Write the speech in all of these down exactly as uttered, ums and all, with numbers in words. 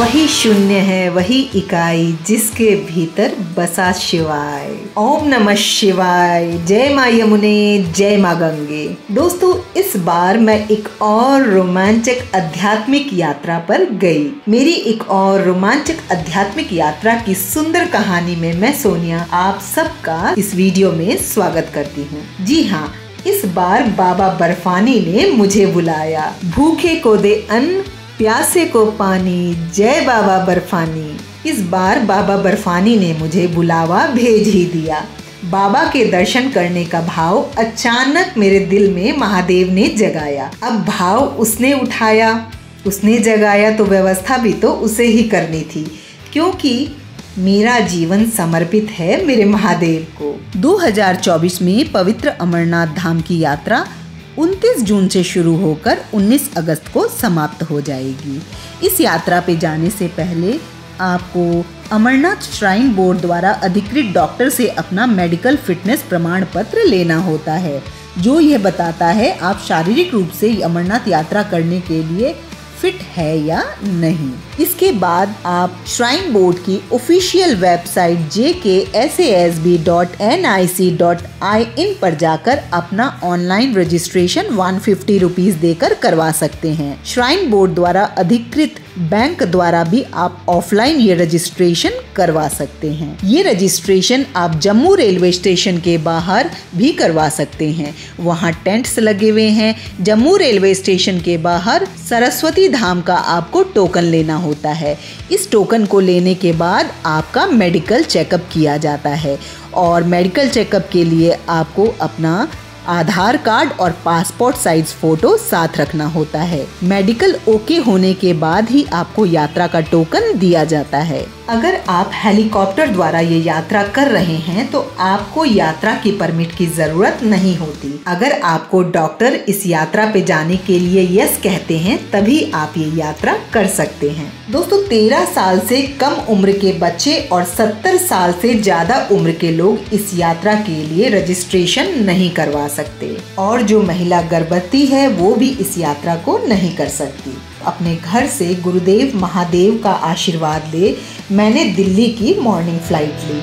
वही शून्य है वही इकाई जिसके भीतर बसा शिवाय। ओम नमः शिवाय। जय माँ यमुने, जय माँ गंगे। दोस्तों, इस बार मैं एक और रोमांचक आध्यात्मिक यात्रा पर गई। मेरी एक और रोमांचक आध्यात्मिक यात्रा की सुंदर कहानी में मैं सोनिया आप सबका इस वीडियो में स्वागत करती हूँ। जी हाँ, इस बार बाबा बर्फानी ने मुझे बुलाया। भूखे को दे अन्न, प्यासे को पानी, जय बाबा बर्फानी। इस बार बाबा बर्फानी ने मुझे बुलावा भेज ही दिया। बाबा के दर्शन करने का भाव अचानक मेरे दिल में महादेव ने जगाया। अब भाव उसने उठाया, उसने जगाया तो व्यवस्था भी तो उसे ही करनी थी, क्योंकि मेरा जीवन समर्पित है मेरे महादेव को। दो हज़ार चौबीस में पवित्र अमरनाथ धाम की यात्रा उनतीस जून से शुरू होकर उन्नीस अगस्त को समाप्त हो जाएगी। इस यात्रा पे जाने से पहले आपको अमरनाथ श्राइन बोर्ड द्वारा अधिकृत डॉक्टर से अपना मेडिकल फिटनेस प्रमाण पत्र लेना होता है, जो यह बताता है आप शारीरिक रूप से अमरनाथ यात्रा करने के लिए फिट है या नहीं। इसके बाद आप श्राइन बोर्ड की official website J K S A S B dot N I C dot I N पर जाकर अपना ऑनलाइन रजिस्ट्रेशन एक सौ पचास रुपीस देकर करवा सकते हैं। श्राइन बोर्ड द्वारा अधिकृत बैंक द्वारा भी आप ऑफलाइन ये रजिस्ट्रेशन करवा सकते हैं। ये रजिस्ट्रेशन आप जम्मू रेलवे स्टेशन के बाहर भी करवा सकते हैं। वहाँ टेंट्स लगे हुए हैं। जम्मू रेलवे स्टेशन के बाहर सरस्वती धाम का आपको टोकन लेना होता है। इस टोकन को लेने के बाद आपका मेडिकल चेकअप किया जाता है, और मेडिकल चेकअप के लिए आपको अपना आधार कार्ड और पासपोर्ट साइज फोटो साथ रखना होता है। मेडिकल ओके होने के बाद ही आपको यात्रा का टोकन दिया जाता है। अगर आप हेलीकॉप्टर द्वारा ये यात्रा कर रहे हैं तो आपको यात्रा की परमिट की जरूरत नहीं होती। अगर आपको डॉक्टर इस यात्रा पे जाने के लिए यस कहते हैं तभी आप ये यात्रा कर सकते हैं। दोस्तों, तेरह साल से कम उम्र के बच्चे और सत्तर साल से ज्यादा उम्र के लोग इस यात्रा के लिए रजिस्ट्रेशन नहीं करवा सकते, और जो महिला गर्भवती है वो भी इस यात्रा को नहीं कर सकती। अपने घर से गुरुदेव महादेव का आशीर्वाद ले मैंने दिल्ली की मॉर्निंग फ्लाइट ली।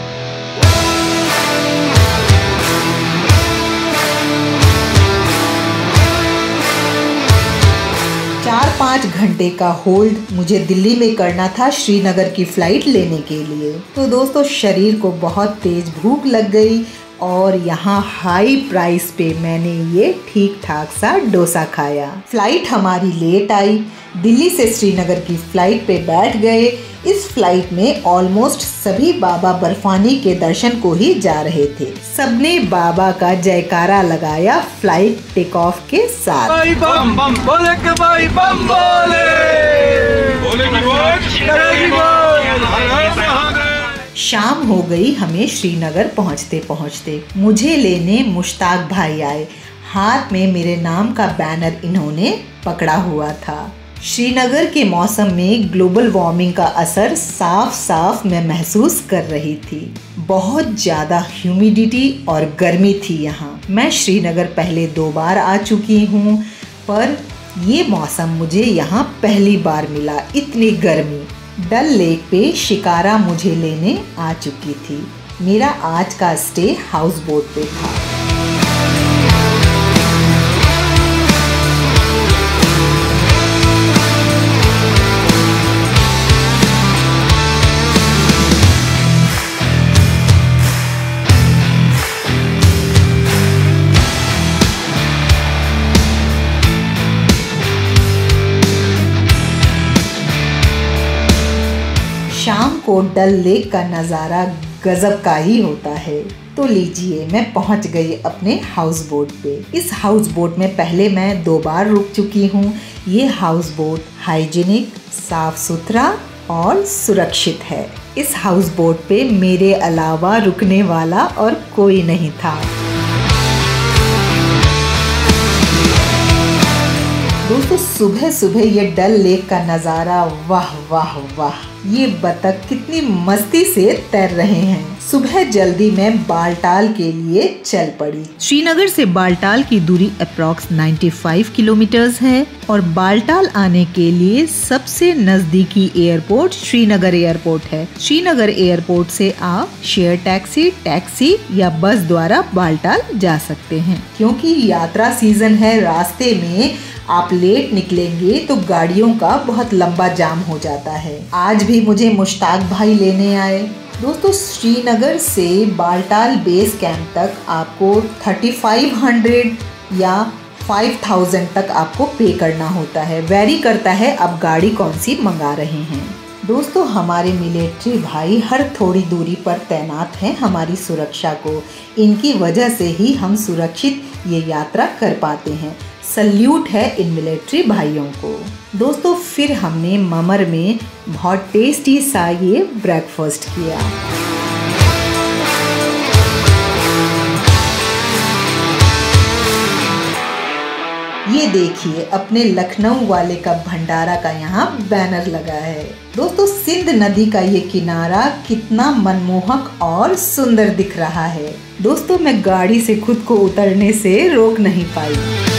चार पाँच घंटे का होल्ड मुझे दिल्ली में करना था श्रीनगर की फ्लाइट लेने के लिए। तो दोस्तों, शरीर को बहुत तेज भूख लग गई और यहाँ हाई प्राइस पे मैंने ये ठीक ठाक सा डोसा खाया। फ्लाइट हमारी लेट आई। दिल्ली से श्रीनगर की फ्लाइट पे बैठ गए। इस फ्लाइट में ऑलमोस्ट सभी बाबा बर्फानी के दर्शन को ही जा रहे थे। सबने बाबा का जयकारा लगाया फ्लाइट टेक ऑफ के साथ। भाई बम बम बोले के भाई बम बोले बोले की शाम हो गई हमें श्रीनगर पहुंचते पहुंचते। मुझे लेने मुश्ताक भाई आए। हाथ में मेरे नाम का बैनर इन्होंने पकड़ा हुआ था। श्रीनगर के मौसम में ग्लोबल वार्मिंग का असर साफ साफ मैं महसूस कर रही थी। बहुत ज़्यादा ह्यूमिडिटी और गर्मी थी यहाँ। मैं श्रीनगर पहले दो बार आ चुकी हूँ, पर ये मौसम मुझे यहाँ पहली बार मिला। इतनी गर्मी। डल लेक पे शिकारा मुझे लेने आ चुकी थी। मेरा आज का स्टे हाउस बोट पे था। शाम को डल लेक का नज़ारा गजब का ही होता है। तो लीजिए, मैं पहुंच गई अपने हाउस बोट पे। इस हाउस बोट में पहले मैं दो बार रुक चुकी हूँ। ये हाउस बोट हाइजीनिक, साफ सुथरा और सुरक्षित है। इस हाउस बोट पे मेरे अलावा रुकने वाला और कोई नहीं था। दोस्तों, सुबह सुबह ये डल लेक का नज़ारा, वाह वाह वाह। ये बतख कितनी मस्ती से तैर रहे हैं। सुबह जल्दी मैं बालटाल के लिए चल पड़ी। श्रीनगर से बालटाल की दूरी अप्रॉक्स पचानवे किलोमीटर्स है और बालटाल आने के लिए सबसे नजदीकी एयरपोर्ट श्रीनगर एयरपोर्ट है। श्रीनगर एयरपोर्ट से आप शेयर टैक्सी, टैक्सी या बस द्वारा बालटाल जा सकते हैं। क्योंकि यात्रा सीजन है, रास्ते में आप लेट निकलेंगे तो गाड़ियों का बहुत लंबा जाम हो जाता है। आज भी मुझे मुश्ताक भाई लेने आए। दोस्तों, श्रीनगर से बालटाल बेस कैंप तक आपको पैंतीस सौ या पाँच हज़ार तक आपको पे करना होता है। वेरी करता है आप गाड़ी कौन सी मंगा रहे हैं। दोस्तों, हमारे मिलिट्री भाई हर थोड़ी दूरी पर तैनात हैं हमारी सुरक्षा को। इनकी वजह से ही हम सुरक्षित ये यात्रा कर पाते हैं। सल्यूट है इन मिलिट्री भाइयों को। दोस्तों, फिर हमने ममर में बहुत टेस्टी सा ये ब्रेकफास्ट किया। ये देखिए, अपने लखनऊ वाले का भंडारा का यहाँ बैनर लगा है। दोस्तों, सिंध नदी का ये किनारा कितना मनमोहक और सुंदर दिख रहा है। दोस्तों, मैं गाड़ी से खुद को उतरने से रोक नहीं पाई।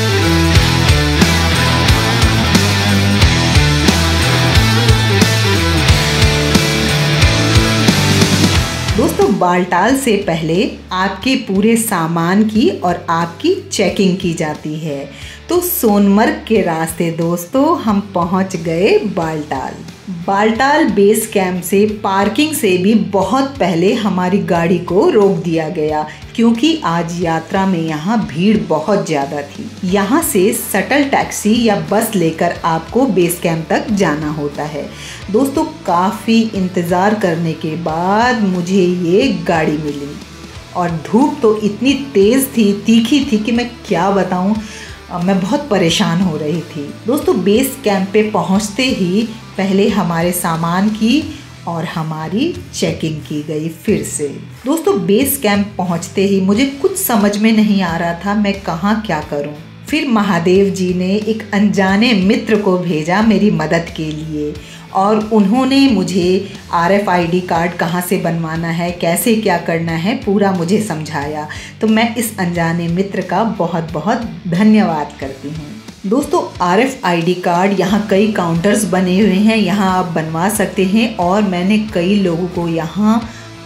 दोस्तों, बालटाल से पहले आपके पूरे सामान की और आपकी चेकिंग की जाती है। तो सोनमर्ग के रास्ते दोस्तों हम पहुंच गए बालटाल। बालटाल बेस कैंप से पार्किंग से भी बहुत पहले हमारी गाड़ी को रोक दिया गया, क्योंकि आज यात्रा में यहाँ भीड़ बहुत ज़्यादा थी। यहाँ से शटल टैक्सी या बस लेकर आपको बेस कैंप तक जाना होता है। दोस्तों, काफ़ी इंतज़ार करने के बाद मुझे ये गाड़ी मिली और धूप तो इतनी तेज़ थी, तीखी थी कि मैं क्या बताऊँ, मैं बहुत परेशान हो रही थी। दोस्तों, बेस कैंप पे पहुँचते ही पहले हमारे सामान की और हमारी चेकिंग की गई फिर से। दोस्तों, बेस कैंप पहुंचते ही मुझे कुछ समझ में नहीं आ रहा था मैं कहाँ क्या करूं। फिर महादेव जी ने एक अनजाने मित्र को भेजा मेरी मदद के लिए और उन्होंने मुझे R F I D card कहाँ से बनवाना है, कैसे क्या करना है, पूरा मुझे समझाया। तो मैं इस अनजाने मित्र का बहुत बहुत धन्यवाद करती हूँ। दोस्तों, R F I D card यहाँ कई काउंटर्स बने हुए हैं, यहाँ आप बनवा सकते हैं और मैंने कई लोगों को यहाँ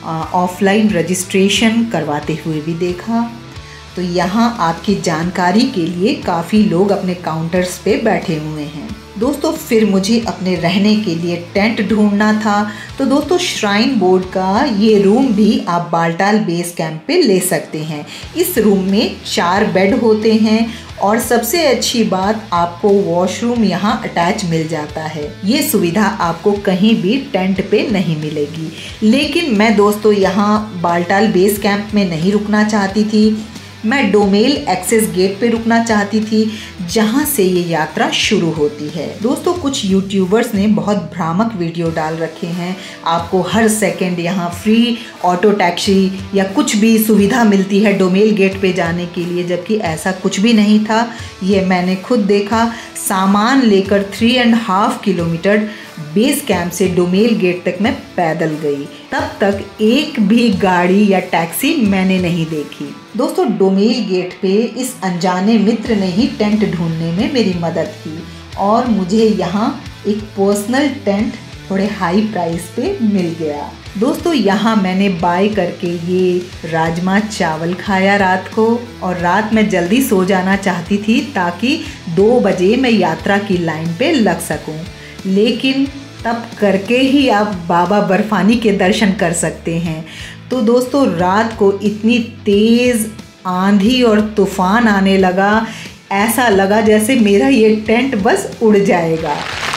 ऑफलाइन रजिस्ट्रेशन करवाते हुए भी देखा। तो यहाँ आपकी जानकारी के लिए काफ़ी लोग अपने काउंटर्स पे बैठे हुए हैं। दोस्तों, फिर मुझे अपने रहने के लिए टेंट ढूंढना था। तो दोस्तों, श्राइन बोर्ड का ये रूम भी आप बालटाल बेस कैंप पे ले सकते हैं। इस रूम में चार बेड होते हैं और सबसे अच्छी बात, आपको वॉशरूम यहाँ अटैच मिल जाता है। ये सुविधा आपको कहीं भी टेंट पे नहीं मिलेगी। लेकिन मैं दोस्तों यहाँ बालटाल बेस कैंप में नहीं रुकना चाहती थी, मैं डोमेल एक्सेस गेट पे रुकना चाहती थी जहां से ये यात्रा शुरू होती है। दोस्तों, कुछ यूट्यूबर्स ने बहुत भ्रामक वीडियो डाल रखे हैं, आपको हर सेकंड यहाँ फ्री ऑटो टैक्सी या कुछ भी सुविधा मिलती है डोमेल गेट पे जाने के लिए, जबकि ऐसा कुछ भी नहीं था। ये मैंने खुद देखा। सामान लेकर three and half kilometre base camp से डोमेल गेट तक मैं पैदल गई। तब तक एक भी गाड़ी या टैक्सी मैंने नहीं देखी। दोस्तों, डोमेल गेट पे इस अनजाने मित्र ने ही टेंट ढूंढने में मेरी मदद की और मुझे यहाँ एक पर्सनल टेंट थोड़े हाई प्राइस पे मिल गया। दोस्तों, यहाँ मैंने बाय करके ये राजमा चावल खाया रात को, और रात में जल्दी सो जाना चाहती थी ताकि दो बजे मैं यात्रा की लाइन पे लग सकूं। लेकिन तब करके ही आप बाबा बर्फानी के दर्शन कर सकते हैं। तो दोस्तों, रात को इतनी तेज़ आंधी और तूफान आने लगा, ऐसा लगा जैसे मेरा ये टेंट बस उड़ जाएगा।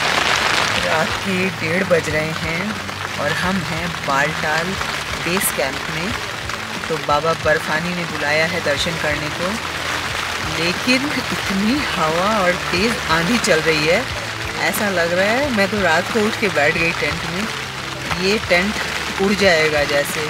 रात के डेढ़ बज रहे हैं और हम हैं बालटाल बेस कैंप में। तो बाबा बर्फानी ने बुलाया है दर्शन करने को, लेकिन इतनी हवा और तेज़ आंधी चल रही है, ऐसा लग रहा है मैं तो रात को उठ के बैठ गई टेंट में, ये टेंट उड़ जाएगा जैसे।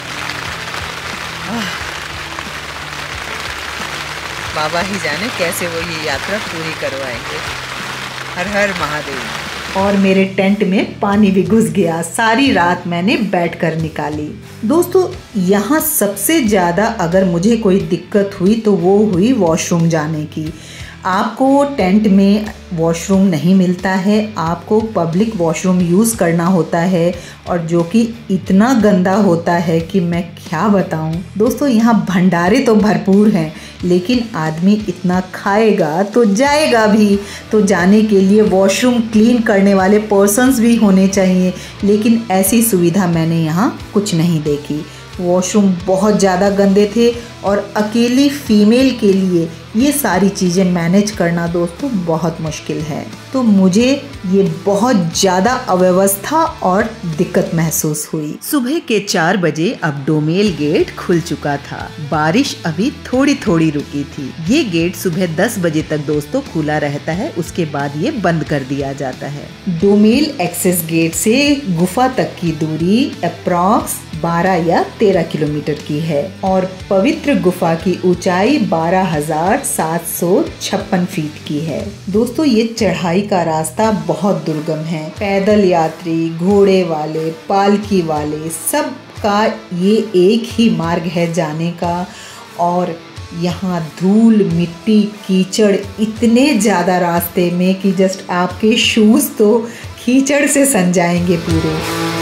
बाबा ही जाने कैसे वो ये यात्रा पूरी करवाएंगे। हर हर महादेव। और मेरे टेंट में पानी भी घुस गया। सारी रात मैंने बैठकर निकाली। दोस्तों यहाँ सबसे ज़्यादा अगर मुझे कोई दिक्कत हुई तो वो हुई वॉशरूम जाने की। आपको टेंट में वॉशरूम नहीं मिलता है, आपको पब्लिक वॉशरूम यूज़ करना होता है और जो कि इतना गंदा होता है कि मैं क्या बताऊं। दोस्तों यहाँ भंडारे तो भरपूर हैं, लेकिन आदमी इतना खाएगा तो जाएगा भी, तो जाने के लिए वॉशरूम क्लीन करने वाले पर्सन्स भी होने चाहिए, लेकिन ऐसी सुविधा मैंने यहाँ कुछ नहीं देखी। वॉशरूम बहुत ज़्यादा गंदे थे और अकेली फीमेल के लिए ये सारी चीज़ें मैनेज करना दोस्तों बहुत मुश्किल है। तो मुझे ये बहुत ज़्यादा अव्यवस्था और दिक्कत महसूस हुई। सुबह के चार बजे अब डोमेल गेट खुल चुका था। बारिश अभी थोड़ी थोड़ी रुकी थी। ये गेट सुबह दस बजे तक दोस्तों खुला रहता है, उसके बाद ये बंद कर दिया जाता है। डोमेल एक्सेस गेट से गुफा तक की दूरी अप्रॉक्स बारह या तेरह किलोमीटर की है और पवित्र गुफा की ऊंचाई बारह हजार सात सौ छप्पन फीट की है। दोस्तों ये चढ़ाई का रास्ता बहुत दुर्गम है। पैदल यात्री, घोड़े वाले, पालकी वाले, सब का ये एक ही मार्ग है जाने का। और यहाँ धूल, मिट्टी, कीचड़ इतने ज़्यादा रास्ते में कि जस्ट आपके शूज़ तो कीचड़ से सन जाएंगे पूरे।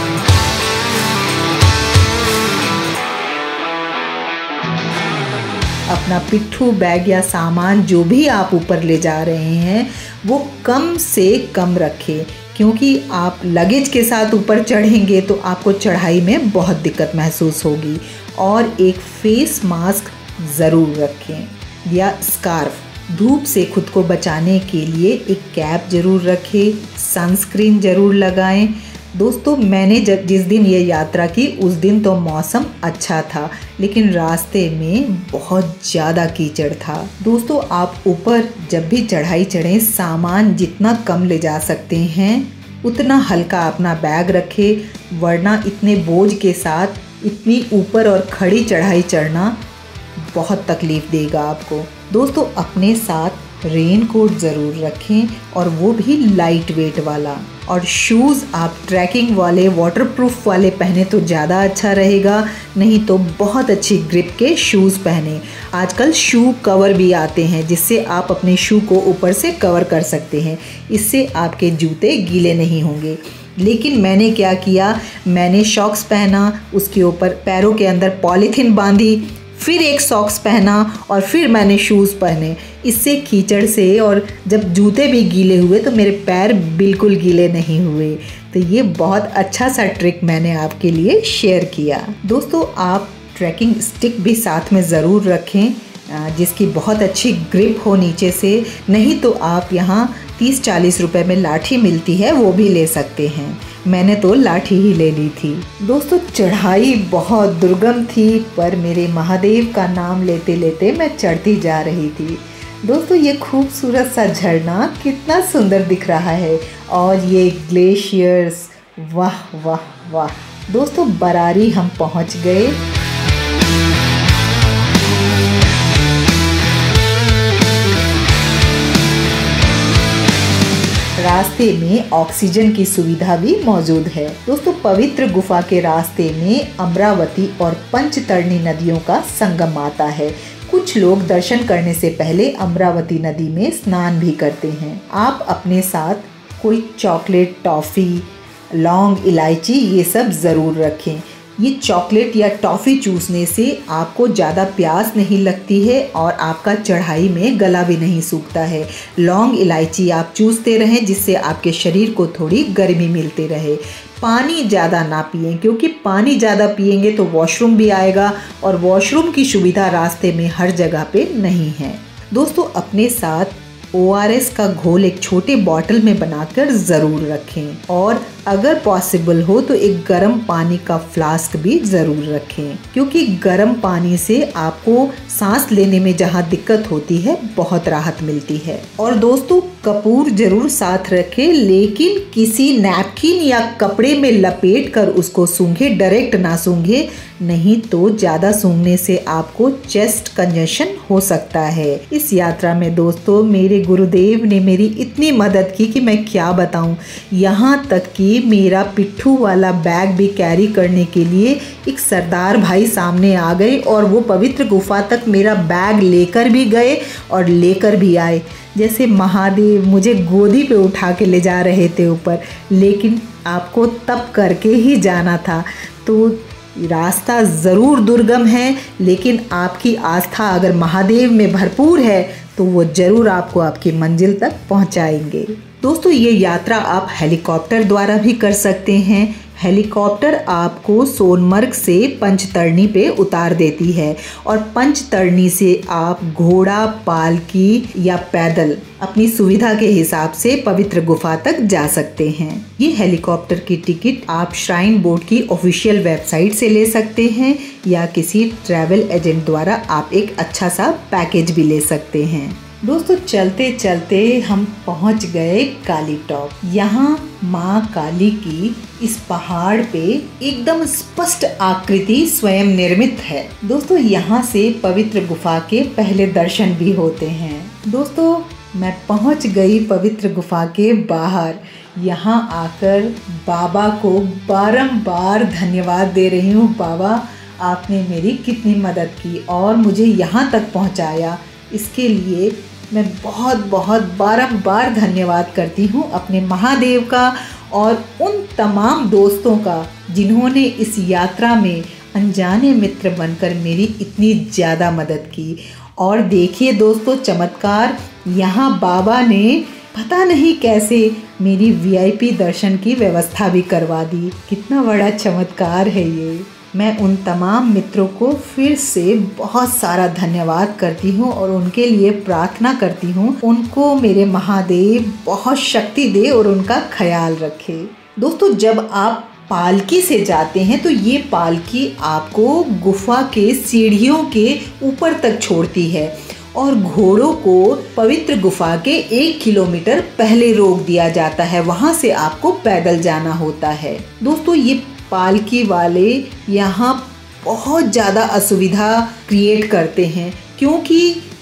अपना पिट्ठू, बैग या सामान जो भी आप ऊपर ले जा रहे हैं वो कम से कम रखें, क्योंकि आप लगेज के साथ ऊपर चढ़ेंगे तो आपको चढ़ाई में बहुत दिक्कत महसूस होगी। और एक फेस मास्क ज़रूर रखें या स्कार्फ। धूप से खुद को बचाने के लिए एक कैप ज़रूर रखें, सनस्क्रीन ज़रूर लगाएं। दोस्तों मैंने जब जिस दिन ये यात्रा की उस दिन तो मौसम अच्छा था, लेकिन रास्ते में बहुत ज़्यादा कीचड़ था। दोस्तों आप ऊपर जब भी चढ़ाई चढ़ें, सामान जितना कम ले जा सकते हैं उतना हल्का अपना बैग रखें, वरना इतने बोझ के साथ इतनी ऊपर और खड़ी चढ़ाई चढ़ना बहुत तकलीफ़ देगा आपको। दोस्तों अपने साथ रेन कोट ज़रूर रखें और वो भी लाइट वेट वाला। और शूज़ आप ट्रैकिंग वाले, वाटरप्रूफ वाले पहने तो ज़्यादा अच्छा रहेगा, नहीं तो बहुत अच्छी ग्रिप के शूज़ पहने। आजकल शू कवर भी आते हैं जिससे आप अपने शू को ऊपर से कवर कर सकते हैं, इससे आपके जूते गीले नहीं होंगे। लेकिन मैंने क्या किया, मैंने सॉक्स पहना, उसके ऊपर पैरों के अंदर पॉलीथीन बांधी, फिर एक सॉक्स पहना और फिर मैंने शूज़ पहने। इससे कीचड़ से और जब जूते भी गीले हुए तो मेरे पैर बिल्कुल गीले नहीं हुए। तो ये बहुत अच्छा सा ट्रिक मैंने आपके लिए शेयर किया। दोस्तों आप ट्रैकिंग स्टिक भी साथ में ज़रूर रखें जिसकी बहुत अच्छी ग्रिप हो नीचे से, नहीं तो आप यहाँ तीस चालीस रुपए में लाठी मिलती है वो भी ले सकते हैं। मैंने तो लाठी ही ले ली थी। दोस्तों चढ़ाई बहुत दुर्गम थी, पर मेरे महादेव का नाम लेते लेते मैं चढ़ती जा रही थी। दोस्तों ये खूबसूरत सा झरना कितना सुंदर दिख रहा है और ये ग्लेशियर्स, वाह वाह वाह। दोस्तों बरारी हम पहुंच गए। रास्ते में ऑक्सीजन की सुविधा भी मौजूद है। दोस्तों पवित्र गुफा के रास्ते में अमरावती और पंचतरणी नदियों का संगम आता है। कुछ लोग दर्शन करने से पहले अमरावती नदी में स्नान भी करते हैं। आप अपने साथ कोई चॉकलेट, टॉफ़ी, लौंग, इलायची ये सब ज़रूर रखें। ये चॉकलेट या टॉफ़ी चूसने से आपको ज़्यादा प्यास नहीं लगती है और आपका चढ़ाई में गला भी नहीं सूखता है। लौंग, इलायची आप चूसते रहें जिससे आपके शरीर को थोड़ी गर्मी मिलती रहे। पानी ज़्यादा ना पिएं, क्योंकि पानी ज़्यादा पिएंगे तो वॉशरूम भी आएगा और वॉशरूम की सुविधा रास्ते में हर जगह पे नहीं है। दोस्तों अपने साथ ओ आर एस का घोल एक छोटे बॉटल में बनाकर ज़रूर रखें। और अगर पॉसिबल हो तो एक गर्म पानी का फ्लास्क भी ज़रूर रखें, क्योंकि गर्म पानी से आपको सांस लेने में जहाँ दिक्कत होती है बहुत राहत मिलती है। और दोस्तों कपूर जरूर साथ रखें, लेकिन किसी नैपकिन या कपड़े में लपेट कर उसको सूंघे, डायरेक्ट ना सूंघे, नहीं तो ज़्यादा सूंघने से आपको चेस्ट कंजशन हो सकता है। इस यात्रा में दोस्तों मेरे गुरुदेव ने मेरी इतनी मदद की कि मैं क्या बताऊं। यहाँ तक कि मेरा पिट्ठू वाला बैग भी कैरी करने के लिए एक सरदार भाई सामने आ गए और वो पवित्र गुफा तक मेरा बैग लेकर भी गए और लेकर भी आए, जैसे महादेव मुझे गोदी पे उठा के ले जा रहे थे ऊपर। लेकिन आपको तप करके ही जाना था। तो रास्ता ज़रूर दुर्गम है, लेकिन आपकी आस्था अगर महादेव में भरपूर है तो वो ज़रूर आपको आपकी मंजिल तक पहुंचाएंगे। दोस्तों ये यात्रा आप हेलीकॉप्टर द्वारा भी कर सकते हैं। हेलीकॉप्टर आपको सोनमर्ग से पंचतरणी पे उतार देती है और पंचतरणी से आप घोड़ा, पालकी या पैदल अपनी सुविधा के हिसाब से पवित्र गुफा तक जा सकते हैं। ये हेलीकॉप्टर की टिकट आप श्राइन बोर्ड की ऑफिशियल वेबसाइट से ले सकते हैं या किसी ट्रैवल एजेंट द्वारा आप एक अच्छा सा पैकेज भी ले सकते हैं। दोस्तों चलते चलते हम पहुंच गए काली टॉप। यहाँ माँ काली की इस पहाड़ पे एकदम स्पष्ट आकृति स्वयं निर्मित है। दोस्तों यहाँ से पवित्र गुफा के पहले दर्शन भी होते हैं। दोस्तों मैं पहुँच गई पवित्र गुफा के बाहर। यहाँ आकर बाबा को बारंबार धन्यवाद दे रही हूँ। बाबा आपने मेरी कितनी मदद की और मुझे यहाँ तक पहुँचाया, इसके लिए मैं बहुत बहुत बारंबार धन्यवाद करती हूँ अपने महादेव का और उन तमाम दोस्तों का जिन्होंने इस यात्रा में अनजाने मित्र बनकर मेरी इतनी ज़्यादा मदद की। और देखिए दोस्तों चमत्कार, यहाँ बाबा ने पता नहीं कैसे मेरी वीआईपी दर्शन की व्यवस्था भी करवा दी। कितना बड़ा चमत्कार है ये। मैं उन तमाम मित्रों को फिर से बहुत सारा धन्यवाद करती हूँ और उनके लिए प्रार्थना करती हूँ उनको मेरे महादेव बहुत शक्ति दे और उनका ख्याल रखे। दोस्तों जब आप पालकी से जाते हैं तो ये पालकी आपको गुफा के सीढ़ियों के ऊपर तक छोड़ती है और घोड़ों को पवित्र गुफा के एक किलोमीटर पहले रोक दिया जाता है। वहाँ से आपको पैदल जाना होता है। दोस्तों ये पालकी वाले यहाँ बहुत ज़्यादा असुविधा क्रिएट करते हैं, क्योंकि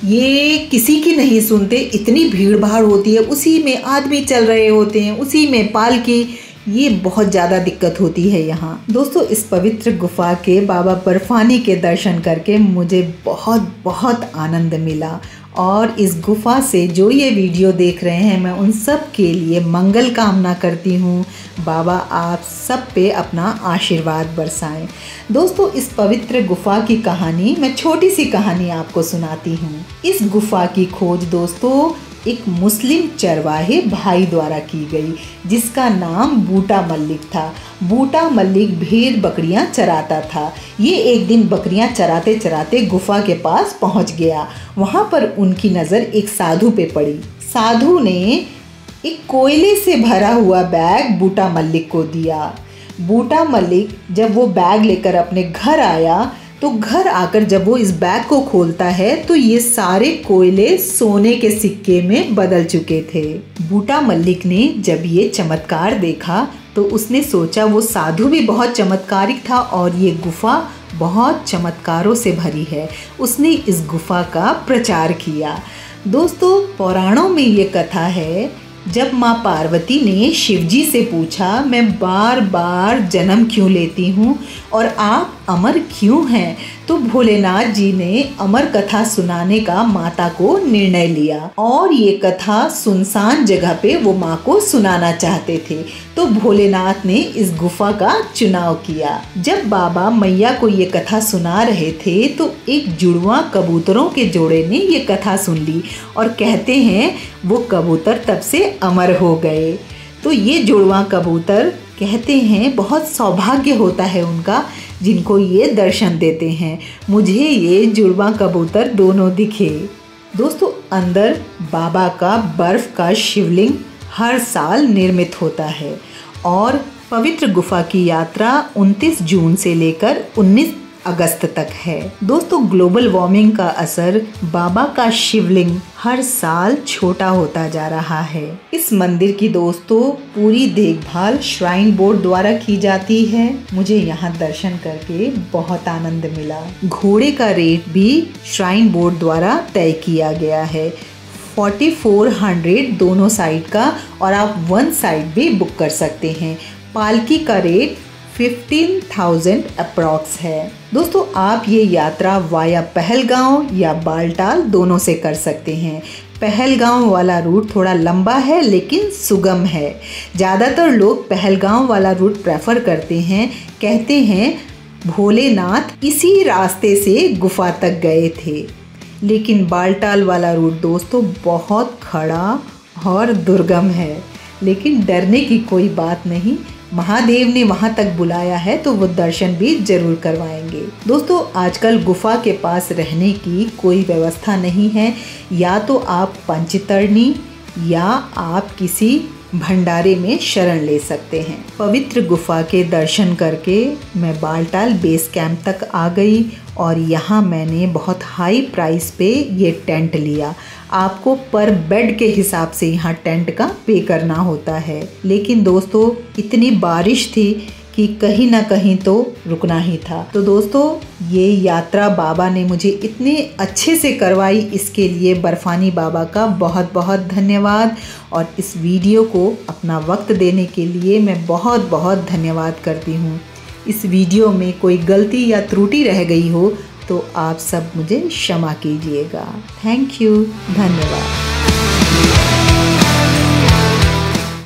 ये किसी की नहीं सुनते। इतनी भीड़ भाड़ होती है, उसी में आदमी चल रहे होते हैं, उसी में पालकी, ये बहुत ज़्यादा दिक्कत होती है यहाँ। दोस्तों इस पवित्र गुफा के बाबा बर्फानी के दर्शन करके मुझे बहुत बहुत आनंद मिला और इस गुफा से जो ये वीडियो देख रहे हैं मैं उन सब के लिए मंगल कामना करती हूँ। बाबा आप सब पे अपना आशीर्वाद बरसाएं। दोस्तों इस पवित्र गुफा की कहानी, मैं छोटी सी कहानी आपको सुनाती हूँ। इस गुफा की खोज दोस्तों एक मुस्लिम चरवाहे भाई द्वारा की गई, जिसका नाम बूटा मल्लिक था। बूटा मल्लिक भेड़ बकरियां चराता था। ये एक दिन बकरियां चराते चराते गुफा के पास पहुंच गया। वहां पर उनकी नज़र एक साधु पे पड़ी। साधु ने एक कोयले से भरा हुआ बैग बूटा मल्लिक को दिया। बूटा मल्लिक जब वो बैग लेकर अपने घर आया तो घर आकर जब वो इस बैग को खोलता है तो ये सारे कोयले सोने के सिक्के में बदल चुके थे। बूटा मल्लिक ने जब ये चमत्कार देखा तो उसने सोचा वो साधु भी बहुत चमत्कारिक था और ये गुफा बहुत चमत्कारों से भरी है। उसने इस गुफा का प्रचार किया। दोस्तों पुराणों में ये कथा है, जब माँ पार्वती ने शिवजी से पूछा मैं बार बार जन्म क्यों लेती हूँ और आप अमर क्यों हैं, तो भोलेनाथ जी ने अमर कथा सुनाने का माता को निर्णय लिया और ये कथा सुनसान जगह पे वो माँ को सुनाना चाहते थे। तो भोलेनाथ ने इस गुफा का चुनाव किया। जब बाबा मैया को ये कथा सुना रहे थे तो एक जुड़वा कबूतरों के जोड़े ने ये कथा सुन ली और कहते हैं वो कबूतर तब से अमर हो गए। तो ये जुड़वा कबूतर कहते हैं बहुत सौभाग्य होता है उनका जिनको ये दर्शन देते हैं। मुझे ये जुड़वा कबूतर दोनों दिखे। दोस्तों अंदर बाबा का बर्फ का शिवलिंग हर साल निर्मित होता है और पवित्र गुफा की यात्रा उनतीस जून से लेकर उन्नीस अगस्त तक है। दोस्तों, ग्लोबल वार्मिंग का असर बाबा का शिवलिंग हर साल छोटा होता जा रहा है। इस मंदिर की दोस्तों पूरी देखभाल श्राइन बोर्ड द्वारा की जाती है। मुझे यहाँ दर्शन करके बहुत आनंद मिला। घोड़े का रेट भी श्राइन बोर्ड द्वारा तय किया गया है, फोर्टी फोर हंड्रेड दोनों साइड का, और आप वन साइड भी बुक कर सकते हैं। पालकी का रेट फिफ्टीन थाउजेंड अप्रॉक्स है। दोस्तों, आप ये यात्रा वाया पहलगांव या बालटाल दोनों से कर सकते हैं। पहलगांव वाला रूट थोड़ा लंबा है लेकिन सुगम है। ज़्यादातर लोग पहलगांव वाला रूट प्रेफर करते हैं। कहते हैं भोलेनाथ इसी रास्ते से गुफा तक गए थे। लेकिन बालटाल वाला रूट दोस्तों बहुत खड़ा और दुर्गम है, लेकिन डरने की कोई बात नहीं। महादेव ने वहां तक बुलाया है तो वो दर्शन भी जरूर करवाएंगे। दोस्तों, आजकल गुफा के पास रहने की कोई व्यवस्था नहीं है। या तो आप पंचतरणी या आप किसी भंडारे में शरण ले सकते हैं। पवित्र गुफा के दर्शन करके मैं बालटाल बेस कैंप तक आ गई और यहाँ मैंने बहुत हाई प्राइस पे ये टेंट लिया। आपको पर बेड के हिसाब से यहाँ टेंट का पे करना होता है। लेकिन दोस्तों इतनी बारिश थी कि कहीं ना कहीं तो रुकना ही था। तो दोस्तों, ये यात्रा बाबा ने मुझे इतने अच्छे से करवाई, इसके लिए बर्फानी बाबा का बहुत बहुत धन्यवाद। और इस वीडियो को अपना वक्त देने के लिए मैं बहुत बहुत धन्यवाद करती हूँ। इस वीडियो में कोई गलती या त्रुटि रह गई हो तो आप सब मुझे क्षमा कीजिएगा। थैंक यू, धन्यवाद।